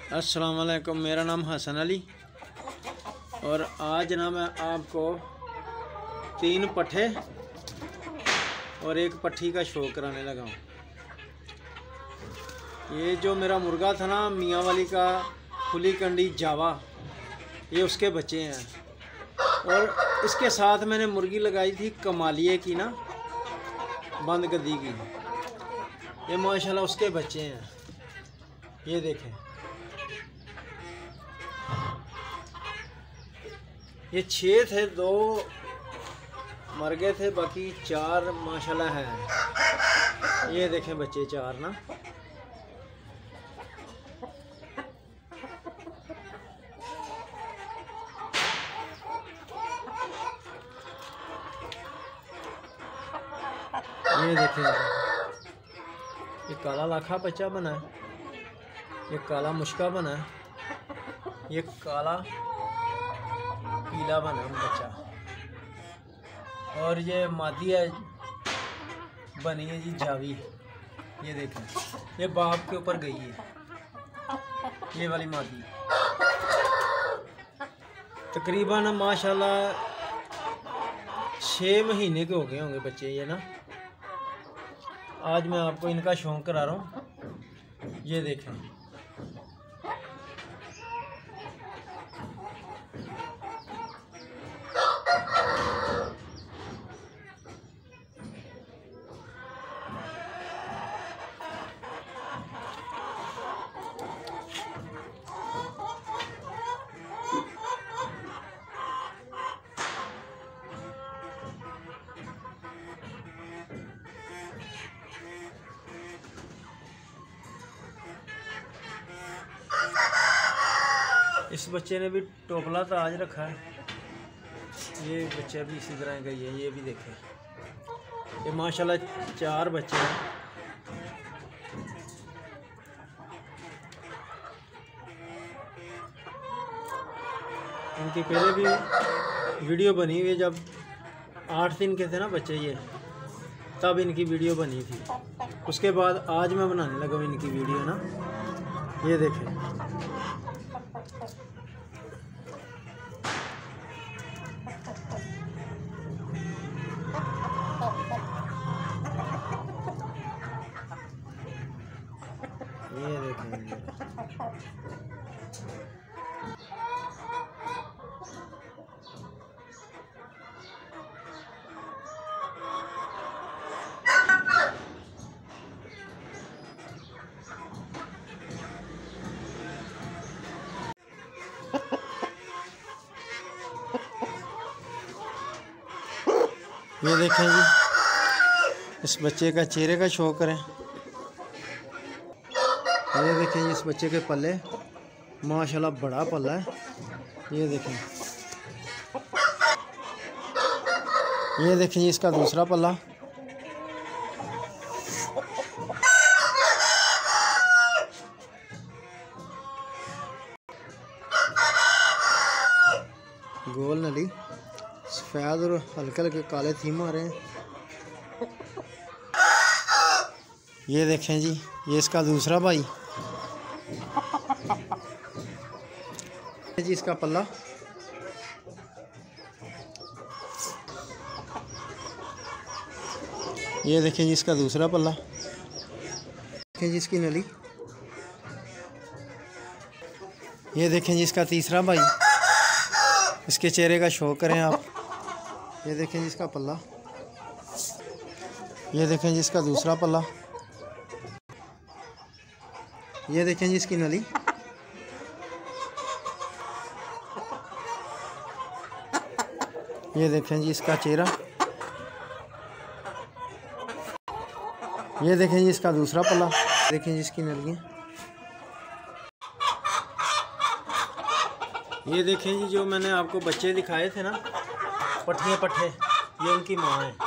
अस्सलाम वालेकुम। मेरा नाम हसन अली और आज ना मैं आपको 3 पट्ठे और 1 पट्ठी का शो कराने लगा हूँ। ये जो मेरा मुर्गा था ना, मियाँ वाली का खुली कंडी जावा, ये उसके बच्चे हैं। और इसके साथ मैंने मुर्गी लगाई थी कमालिए की ना, बंद गद्दी की। ये माशाल्लाह उसके बच्चे हैं। ये देखें, ये 6 थे, 2 मर गए थे, बाकी 4 माशाल्लाह हैं। ये देखें बच्चे 4 ना। ये देखें, ये काला लाखा बच्चा बना है, ये काला मुश्का बना है, ये काला पीला बना बच्चा, और ये मादी है बनी है जी जावी। ये देखें, ये बाप के ऊपर गई है, ये वाली मादी। तकरीबन माशाल्लाह 6 महीने के हो गए होंगे बच्चे ये ना। आज मैं आपको इनका शौक करा रहा हूँ। ये देखें, इस बच्चे ने भी टोपला ताज रखा है। ये बच्चा भी इसी तरह का ही है। ये भी देखें, ये माशाल्लाह 4 बच्चे हैं। इनकी पहले भी वीडियो बनी हुई है, जब 8 दिन के थे ना बच्चे ये, तब इनकी वीडियो बनी थी। उसके बाद आज मैं बनाने लगा इनकी वीडियो ना। ये देखें, ये देखें, ये देखें जी, इस बच्चे का चेहरे का शो करें। ये देखें जी, इस बच्चे के पल्ले माशाल्लाह बड़ा पल्ला है। ये देखें, ये देखें जी, इसका दूसरा पल्ला। गोल नली, सफ़ेद और हल्के हल्के काले थीम आ रहे हैं। ये देखें जी, ये इसका दूसरा भाई जी, इसका पल्ला। ये देखें जी, इसका दूसरा पल्ला। देखें जी, इसकी नली। ये देखें जी, इसका तीसरा भाई। इसके चेहरे का शो करें आप। ये देखें जी, इसका पल्ला। ये देखें जी, इसका दूसरा पल्ला। ये देखें जी, इसकी नली। ये देखें जी, इसका चेहरा। ये देखें जी, इसका दूसरा पल्ला। देखें जी, इसकी नलियाँ। ये देखें जी, जो मैंने आपको बच्चे दिखाए थे ना, पट्ठे पट्ठे, ये उनकी माँ है।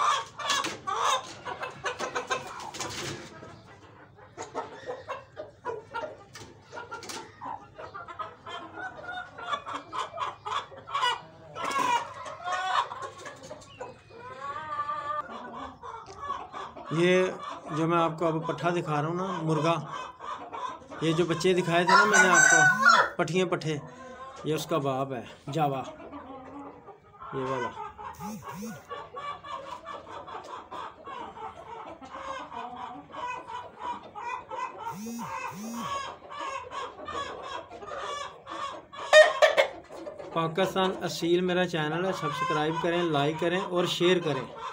ये जो मैं आपको अब पट्ठा दिखा रहा हूँ ना, मुर्गा, ये जो बच्चे दिखाए थे ना मैंने आपको, पठिए पट्ठे, ये उसका बाप है जावा, ये वाला। पाकिस्तान असील मेरा चैनल है, सब्सक्राइब करें, लाइक करें और शेयर करें।